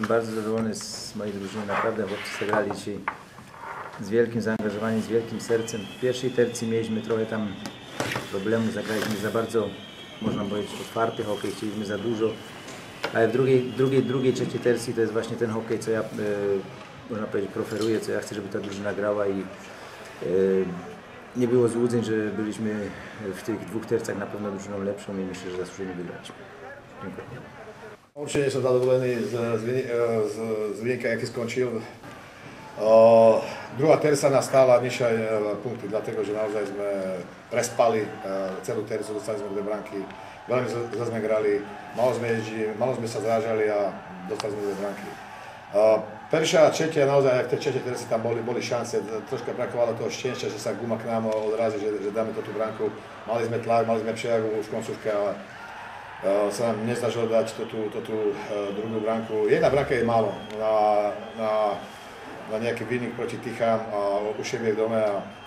bardzo zadowolony z mojej drużyny, naprawdę chłopcy zagrali dzisiaj z wielkim zaangażowaniem, z wielkim sercem. W pierwszej tercji mieliśmy trochę tam problemu, zagraliśmy za bardzo, można powiedzieć, otwarty hokej, chcieliśmy za dużo, ale w drugiej, trzeciej tercji to jest właśnie ten hokej, co ja, można powiedzieć, preferuję, co ja chcę, żeby ta drużyna grała i nie było złudzeń, że byliśmy w tych dwóch tercach na pewno drużyną lepszą i myślę, że zasłużyli wygrać. Dziękuję. Určite som zadovolený z výnika, aký skončil. Druhá terca nás stála nižšie punkty, dlatego, že naozaj sme prespali celú tercu, dostali sme 2 branky, veľmi zle sme grali, malo sme sa zrážali a dostali sme 2 branky. Prvšia a tretia, naozaj v tej tretej terci tam boli šance, troška brakovalo toho šťastia, že sa guma k nám odrazí, že dáme tú branku. Mali sme tlak, mali sme prejavu už v koncovke, ale sa nám neznažilo dať tú druhú branku. Jedna branka je málo na nejaký výnik proti Tichám a Uševiek dome.